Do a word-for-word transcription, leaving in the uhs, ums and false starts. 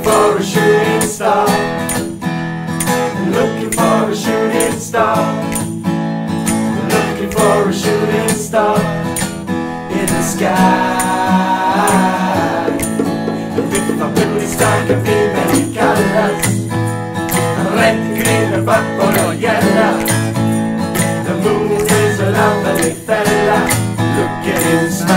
for a shooting star, looking for a shooting star, looking for a shooting star in the sky. And if a shooting star can be many colors, red, green and purple or yellow, the moon is a lovely fella, look at him smile.